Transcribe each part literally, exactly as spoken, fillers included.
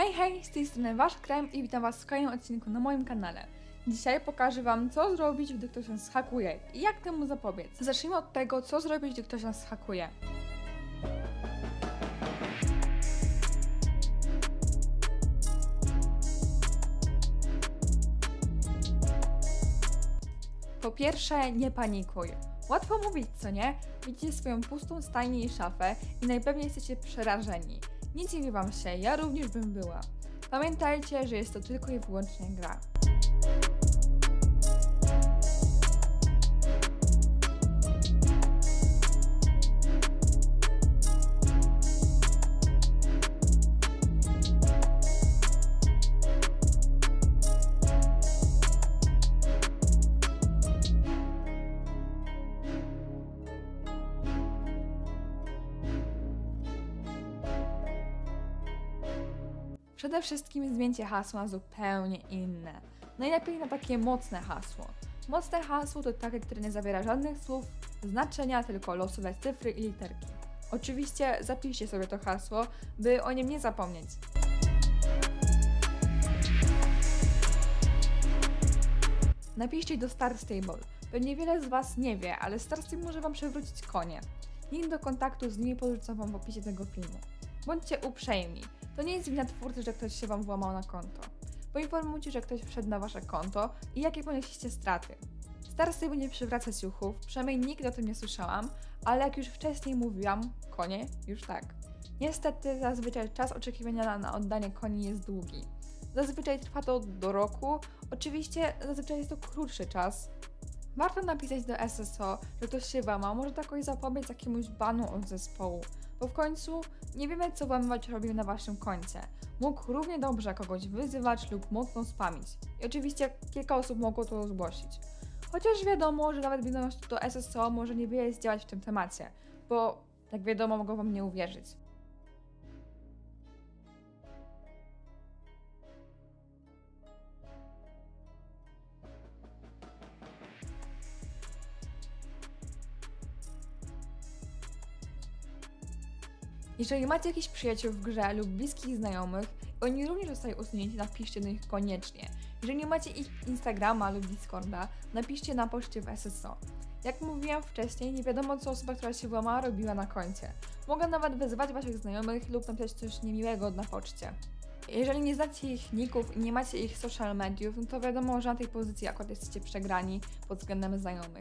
Hej, hej, z tej strony Wasz Krem i witam Was w kolejnym odcinku na moim kanale. Dzisiaj pokażę Wam, co zrobić, gdy ktoś nas zhakuje i jak temu zapobiec. Zacznijmy od tego, co zrobić, gdy ktoś nas zhakuje. Po pierwsze, nie panikuj. Łatwo mówić, co nie? Widzicie swoją pustą stajnię i szafę i najpewniej jesteście przerażeni. Nie dziwi Wam się, ja również bym była. Pamiętajcie, że jest to tylko i wyłącznie gra. Przede wszystkim zmieńcie hasło na zupełnie inne. Najlepiej na takie mocne hasło. Mocne hasło to takie, które nie zawiera żadnych słów, znaczenia, tylko losowe cyfry i literki. Oczywiście zapiszcie sobie to hasło, by o nim nie zapomnieć. Napiszcie do Star Stable. Pewnie wiele z Was nie wie, ale Star Stable może Wam przywrócić konie. Link do kontaktu z nimi podrzucę Wam w opisie tego filmu. Bądźcie uprzejmi. To nie jest wina twórcy, że ktoś się Wam włamał na konto. Poinformujcie, że ktoś wszedł na Wasze konto i jakie ponieśliście straty. Star Stable nie przywraca ciuchów, przynajmniej nigdy o tym nie słyszałam, ale jak już wcześniej mówiłam, konie już tak. Niestety zazwyczaj czas oczekiwania na, na oddanie koni jest długi. Zazwyczaj trwa to do roku, oczywiście zazwyczaj jest to krótszy czas. Warto napisać do S S O, że ktoś się włamał, może jakoś zapobiec jakiemuś banu od zespołu. Bo w końcu nie wiemy, co włamywacz robił na Waszym koncie. Mógł równie dobrze kogoś wyzywać lub mocno spamić. I oczywiście kilka osób mogło to zgłosić. Chociaż wiadomo, że nawet wiadomość do S S O może niewiele zdziałać w tym temacie, bo jak wiadomo, mogą Wam nie uwierzyć. Jeżeli macie jakichś przyjaciół w grze lub bliskich znajomych, oni również zostają usunięci, napiszcie do nich koniecznie. Jeżeli nie macie ich Instagrama lub Discorda, napiszcie na poczcie w S S O. Jak mówiłam wcześniej, nie wiadomo, co osoba, która się włamała, robiła na koncie. Mogą nawet wezwać Waszych znajomych lub napisać coś niemiłego na poczcie. Jeżeli nie znacie ich ników i nie macie ich social mediów, no to wiadomo, że na tej pozycji akurat jesteście przegrani pod względem znajomych.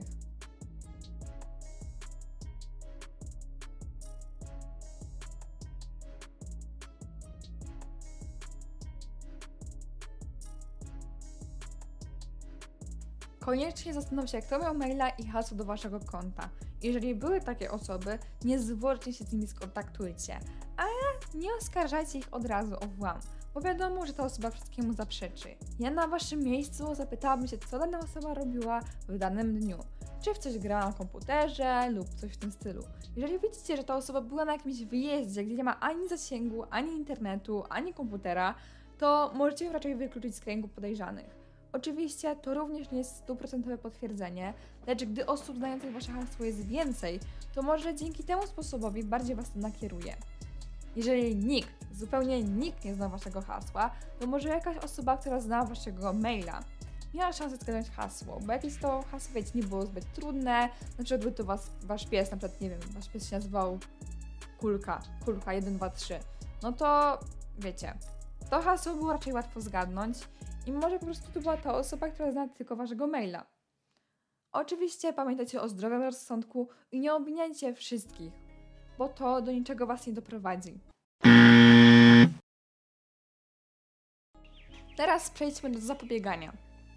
Koniecznie zastanów się, kto miał maila i hasło do Waszego konta. Jeżeli były takie osoby, niezwłocznie się z nimi skontaktujcie, ale nie oskarżajcie ich od razu o włam, bo wiadomo, że ta osoba wszystkiemu zaprzeczy. Ja na Waszym miejscu zapytałabym się, co dana osoba robiła w danym dniu. Czy w coś grała na komputerze lub coś w tym stylu. Jeżeli widzicie, że ta osoba była na jakimś wyjeździe, gdzie nie ma ani zasięgu, ani internetu, ani komputera, to możecie ją raczej wykluczyć z kręgu podejrzanych. Oczywiście to również nie jest stuprocentowe potwierdzenie, lecz gdy osób znających Wasze hasło jest więcej, to może dzięki temu sposobowi bardziej Was to nakieruje. Jeżeli nikt, zupełnie nikt nie zna Waszego hasła, to może jakaś osoba, która zna Waszego maila, miała szansę zgadnąć hasło, bo jakieś to hasło, wiecie, nie było zbyt trudne, na przykład by to was, Wasz pies, na przykład, nie wiem, Wasz pies się nazywał Kulka, Kulka jeden dwa trzy, no to wiecie, to hasło było raczej łatwo zgadnąć, i może po prostu to była ta osoba, która zna tylko Waszego maila. Oczywiście pamiętajcie o zdrowym rozsądku i nie obwiniajcie wszystkich, bo to do niczego Was nie doprowadzi. Teraz przejdźmy do zapobiegania.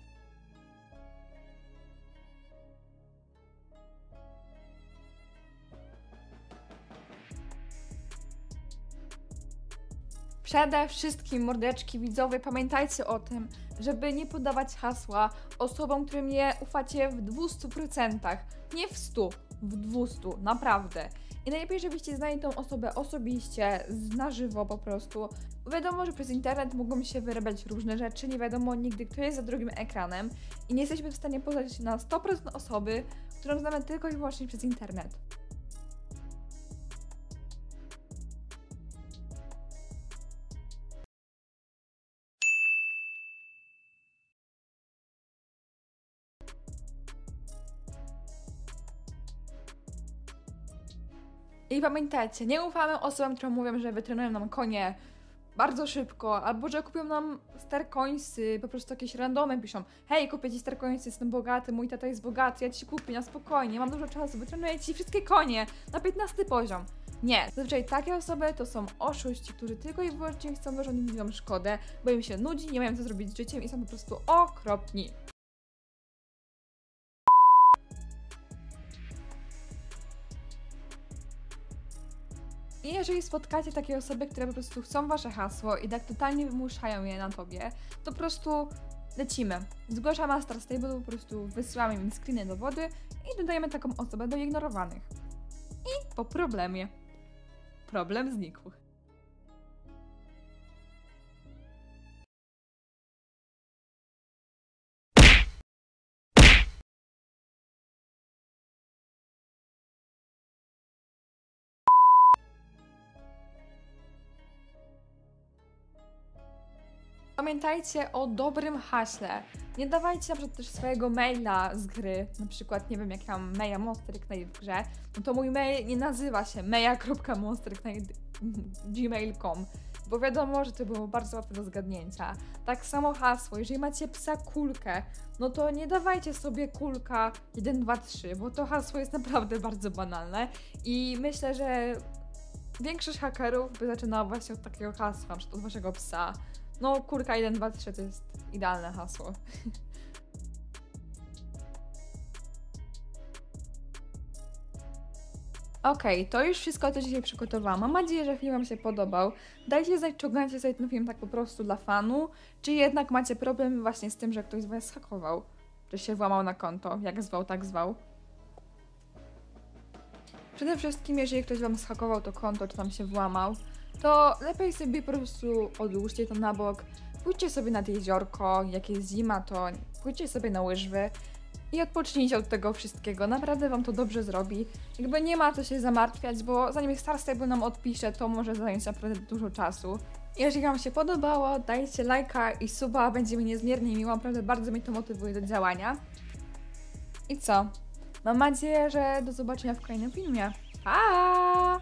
Przede wszystkim, mordeczki widzowie, pamiętajcie o tym, żeby nie podawać hasła osobom, którym nie ufacie w dwustu procentach, nie w stu, w dwustu, naprawdę. I najlepiej, żebyście znali tą osobę osobiście, na żywo po prostu. Wiadomo, że przez internet mogą się wyrabiać różne rzeczy, nie wiadomo nigdy, kto jest za drugim ekranem i nie jesteśmy w stanie poznać na sto procent osoby, którą znamy tylko i wyłącznie przez internet. I pamiętajcie, nie ufamy osobom, które mówią, że wytrenują nam konie bardzo szybko, albo że kupią nam starcoinsy, po prostu jakieś randomy piszą: hej, kupię ci starcoinsy, jestem bogaty, mój tata jest bogaty, ja ci kupię na spokojnie, mam dużo czasu, wytrenuję ci wszystkie konie na piętnasty poziom. Nie, zazwyczaj takie osoby to są oszuści, którzy tylko i wyłącznie chcą wyrządzić ludziom szkodę, bo im się nudzi, nie mają co zrobić z życiem i są po prostu okropni. I jeżeli spotkacie takie osoby, które po prostu chcą wasze hasło i tak totalnie wymuszają je na tobie, to po prostu lecimy. Zgłaszamy na Star Stable, po prostu wysyłamy im screeny dowody i dodajemy taką osobę do ignorowanych. I po problemie. Problem znikł. Pamiętajcie o dobrym haśle. Nie dawajcie na przykład też swojego maila z gry, na przykład, nie wiem, jak ja mam Meja Monster Night w grze, no to mój mail nie nazywa się meja kropka monster night gmail kropka com, bo wiadomo, że to było bardzo łatwe do zgadnięcia. Tak samo hasło, jeżeli macie psa kulkę, no to nie dawajcie sobie kulka jeden dwa trzy, bo to hasło jest naprawdę bardzo banalne i myślę, że większość hakerów by zaczynała właśnie od takiego hasła, na przykład od waszego psa. No, kurka jeden dwa trzy to jest idealne hasło. Okej, okay, to już wszystko, co dzisiaj przygotowałam. Mam nadzieję, że film wam się podobał. Dajcie znać, czy oglądacie sobie ten film tak po prostu dla fanu, czy jednak macie problem właśnie z tym, że ktoś z was hakował, że się włamał na konto, jak zwał, tak zwał. Przede wszystkim, jeżeli ktoś wam zhakował to konto, czy tam się włamał, to lepiej sobie po prostu odłóżcie to na bok, pójdźcie sobie nad jeziorko, jak jest zima, to pójdźcie sobie na łyżwy i odpocznijcie od tego wszystkiego, naprawdę wam to dobrze zrobi. Jakby nie ma co się zamartwiać, bo zanim Star Stable nam odpisze, to może zająć naprawdę dużo czasu. Jeżeli wam się podobało, dajcie lajka i suba, będzie mi niezmiernie miło, naprawdę bardzo mnie to motywuje do działania. I co? Mam nadzieję, że do zobaczenia w kolejnym filmie. Pa!